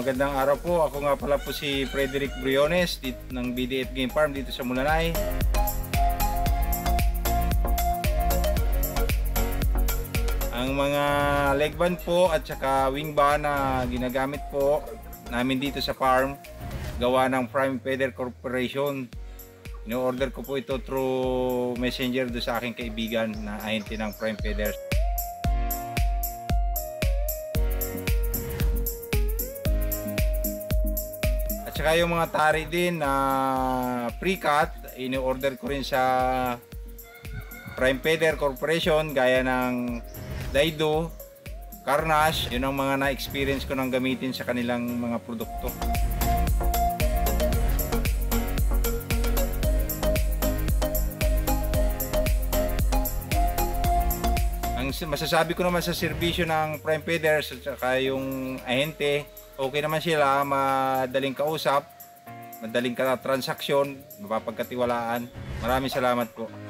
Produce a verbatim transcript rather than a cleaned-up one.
magandang araw po. Ako nga pala po si Frederick Briones dito, ng B D F GAMEFARM dito sa Mulanay. Ang mga leg band po at saka wing band na ginagamit po namin dito sa farm, gawa ng Prime Feather Corporation. Ino-order ko po ito through messenger do sa aking kaibigan na ahente ng Prime Feathers. At saka yung mga tari din na uh, pre-cut, ini-order ko rin sa Prime Feather Corporation gaya ng Daido, Carnage. Yun ang mga na-experience ko nang gamitin sa kanilang mga produkto. Ang masasabi ko naman sa serbisyo ng Prime Feathers at saka yung ahente, okay naman sila, madaling kausap, madaling ka transaksyon, mapapagkatiwalaan. Maraming salamat po.